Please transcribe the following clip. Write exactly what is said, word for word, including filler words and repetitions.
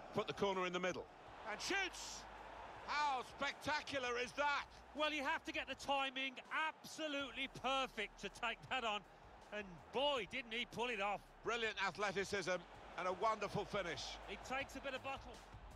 Put the corner in the middle. And shoots! How spectacular is that? Well, you have to get the timing absolutely perfect to take that on. And boy, didn't he pull it off. Brilliant athleticism and a wonderful finish. It takes a bit of bottle.